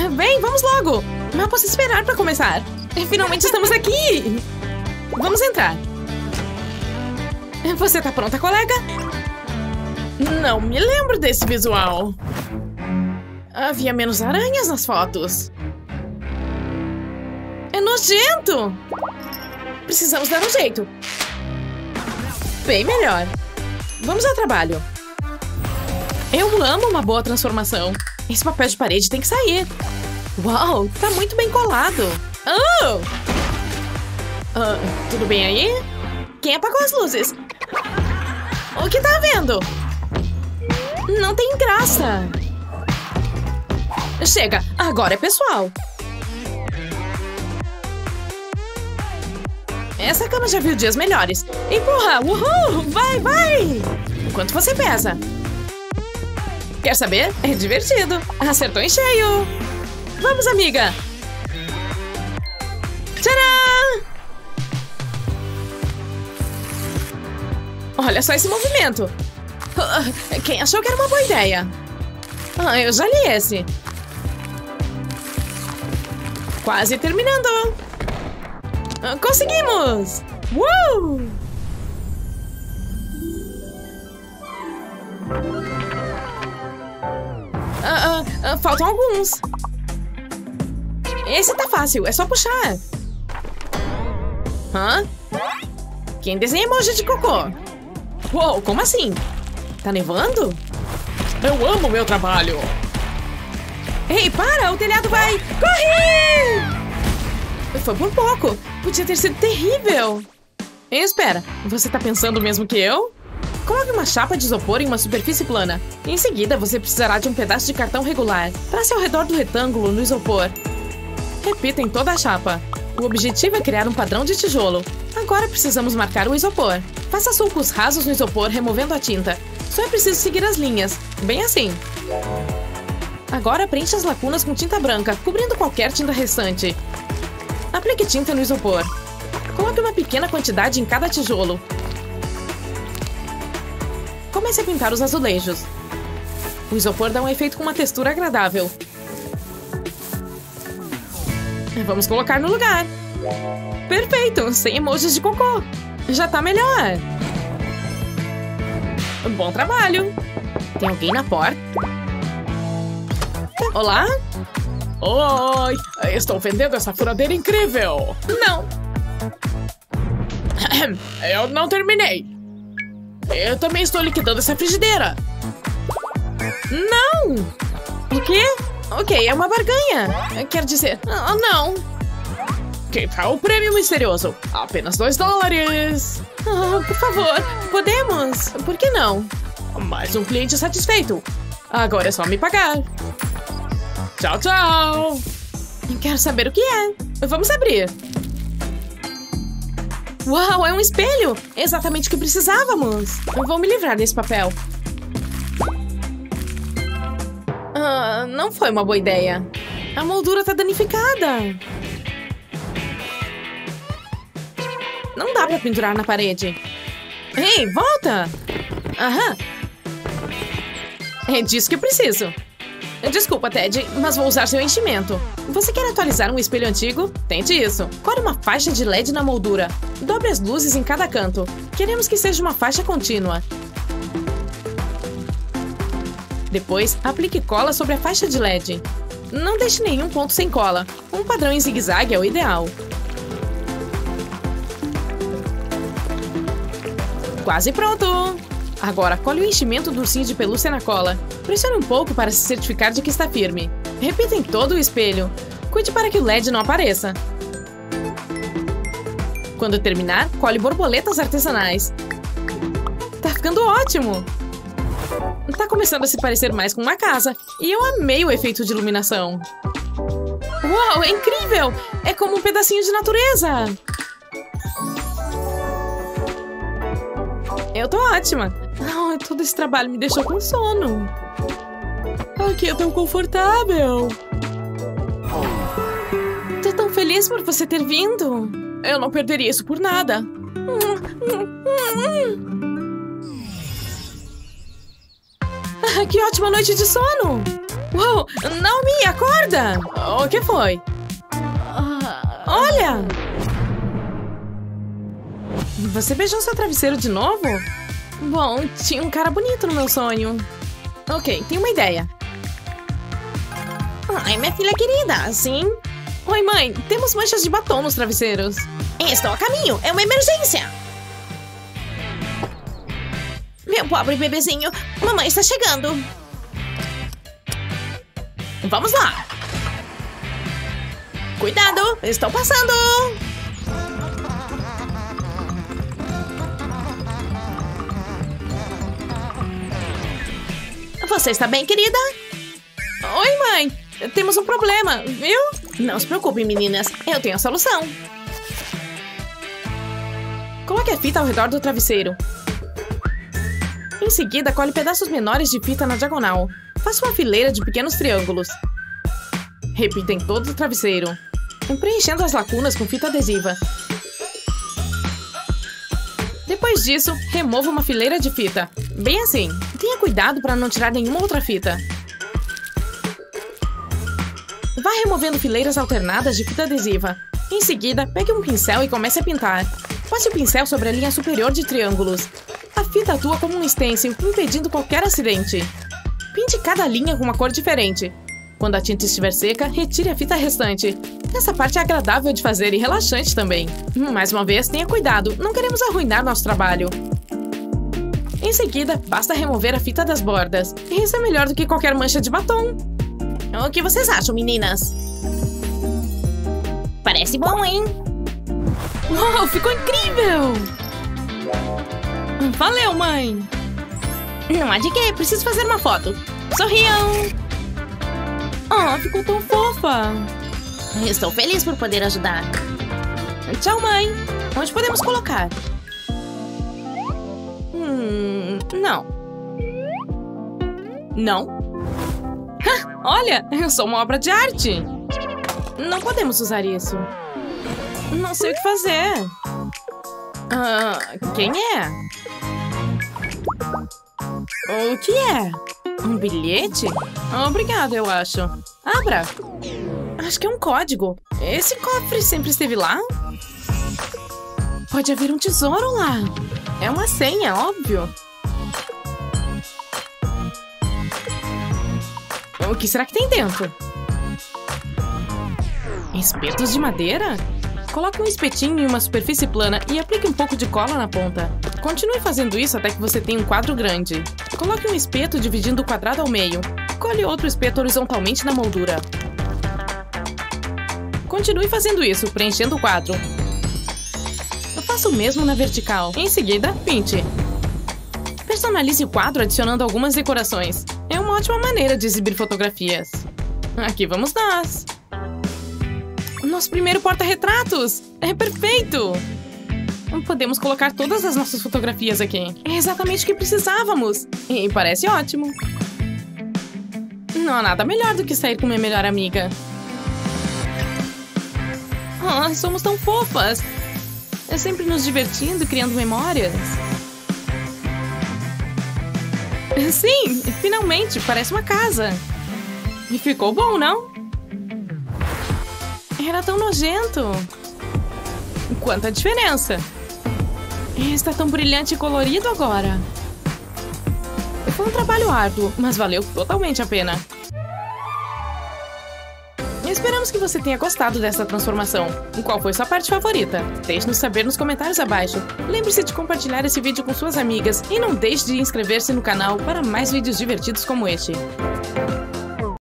Bem, vamos logo. Mal posso esperar para começar. Finalmente estamos aqui. Vamos entrar. Você tá pronta, colega? Não me lembro desse visual. Havia menos aranhas nas fotos. É nojento. Precisamos dar um jeito. Bem melhor. Vamos ao trabalho. Eu amo uma boa transformação. Esse papel de parede tem que sair. Uau, tá muito bem colado. Oh! Tudo bem aí? Quem apagou as luzes? O que tá havendo? Não tem graça. Chega, agora é pessoal. Essa cama já viu dias melhores. Empurra! Uhul! Vai, vai! Quanto você pesa? Quer saber? É divertido. Acertou em cheio. Vamos, amiga. Tcharam! Olha só esse movimento. Quem achou que era uma boa ideia? Eu já li esse. Quase terminando. Conseguimos! Faltam alguns. Esse tá fácil, é só puxar. Hã? Quem desenha emoji de cocô? Uou, como assim? Tá nevando? Eu amo meu trabalho. Ei, para! O telhado vai... Corre! Foi por pouco. Podia ter sido terrível. Espera, você tá pensando o mesmo que eu? Coloque uma chapa de isopor em uma superfície plana. Em seguida, você precisará de um pedaço de cartão regular. Trace ao redor do retângulo no isopor. Repita em toda a chapa. O objetivo é criar um padrão de tijolo. Agora precisamos marcar o isopor. Faça sulcos rasos no isopor, removendo a tinta. Só é preciso seguir as linhas. Bem assim. Agora preencha as lacunas com tinta branca, cobrindo qualquer tinta restante. Aplique tinta no isopor. Coloque uma pequena quantidade em cada tijolo. Comece a pintar os azulejos. O isopor dá um efeito com uma textura agradável. Vamos colocar no lugar. Perfeito, sem emojis de cocô. Já tá melhor. Bom trabalho. Tem alguém na porta? Olá? Oi, estou vendendo essa furadeira incrível. Não. Eu não terminei. Eu também estou liquidando essa frigideira. Não. O quê? Ok, é uma barganha. Quer dizer, não. Que tal o prêmio misterioso? Apenas $2. Por favor, podemos? Por que não? Mais um cliente satisfeito. Agora é só me pagar. Tchau, tchau. Quero saber o que é. Vamos abrir. Uau, é um espelho. Exatamente o que precisávamos. Eu vou me livrar desse papel. Não foi uma boa ideia. A moldura tá danificada. Não dá pra pendurar na parede. Ei, volta! Aham. É disso que eu preciso. Desculpa, Ted, mas vou usar seu enchimento. Você quer atualizar um espelho antigo? Tente isso. Cole uma faixa de LED na moldura. Dobre as luzes em cada canto. Queremos que seja uma faixa contínua. Depois, aplique cola sobre a faixa de LED. Não deixe nenhum ponto sem cola. Um padrão em zigue-zague é o ideal. Quase pronto! Agora, cole o enchimento do ursinho de pelúcia na cola. Pressione um pouco para se certificar de que está firme. Repita em todo o espelho. Cuide para que o LED não apareça. Quando terminar, cole borboletas artesanais. Tá ficando ótimo! Tá começando a se parecer mais com uma casa. E eu amei o efeito de iluminação. Uau, é incrível! É como um pedacinho de natureza! Eu tô ótima! Todo esse trabalho me deixou com sono. Aqui é tão confortável. Tô tão feliz por você ter vindo. Eu não perderia isso por nada. Que ótima noite de sono! Uau! Naomi, acorda! querida! O que foi? Olha! Você beijou seu travesseiro de novo? Bom, tinha um cara bonito no meu sonho. Ok, tenho uma ideia. Ai, minha filha querida, sim? Oi, mãe, temos manchas de batom nos travesseiros. Estou a caminho, é uma emergência. Meu pobre bebezinho, mamãe está chegando. Vamos lá. Cuidado, estou passando. Você está bem, querida? Oi, mãe. Temos um problema, viu? Não se preocupem, meninas. Eu tenho a solução. Coloque a fita ao redor do travesseiro. Em seguida, colhe pedaços menores de fita na diagonal. Faça uma fileira de pequenos triângulos. Repita em todo o travesseiro, preenchendo as lacunas com fita adesiva. Depois disso, remova uma fileira de fita. Bem assim. Tenha cuidado para não tirar nenhuma outra fita. Vá removendo fileiras alternadas de fita adesiva. Em seguida, pegue um pincel e comece a pintar. Passe o pincel sobre a linha superior de triângulos. A fita atua como um stencil, impedindo qualquer acidente. Pinte cada linha com uma cor diferente. Quando a tinta estiver seca, retire a fita restante. Essa parte é agradável de fazer e relaxante também. Mais uma vez, tenha cuidado, não queremos arruinar nosso trabalho. Em seguida, basta remover a fita das bordas. Isso é melhor do que qualquer mancha de batom. O que vocês acham, meninas? Parece bom, hein? Uau, ficou incrível! Valeu, mãe! Não há de quê, preciso fazer uma foto. Sorriam! Oh, ficou tão fofa! Estou feliz por poder ajudar. Tchau, mãe! Onde podemos colocar? Não. Não? Olha, eu sou uma obra de arte! Não podemos usar isso. Não sei o que fazer. Quem é? O que é? Um bilhete? Obrigada, eu acho. Abra! Acho que é um código. Esse cofre sempre esteve lá? Pode haver um tesouro lá. É uma senha, óbvio. O que será que tem dentro? Espetos de madeira? Coloque um espetinho em uma superfície plana e aplique um pouco de cola na ponta. Continue fazendo isso até que você tenha um quadro grande. Coloque um espeto dividindo o quadrado ao meio. Cole outro espeto horizontalmente na moldura. Continue fazendo isso, preenchendo o quadro. Faça o mesmo na vertical. Em seguida, pinte. Personalize o quadro adicionando algumas decorações. É uma ótima maneira de exibir fotografias. Aqui vamos nós. Nosso primeiro porta-retratos! É perfeito! Podemos colocar todas as nossas fotografias aqui. É exatamente o que precisávamos. E parece ótimo. Não há nada melhor do que sair com minha melhor amiga. Oh, somos tão fofas! Sempre nos divertindo e criando memórias. Sim, finalmente, parece uma casa. E ficou bom, não? Era tão nojento. Quanta diferença. Está tão brilhante e colorido agora. Foi um trabalho árduo, mas valeu totalmente a pena. Esperamos que você tenha gostado dessa transformação. Qual foi sua parte favorita? Deixe-nos saber nos comentários abaixo. Lembre-se de compartilhar esse vídeo com suas amigas e não deixe de inscrever-se no canal para mais vídeos divertidos como este.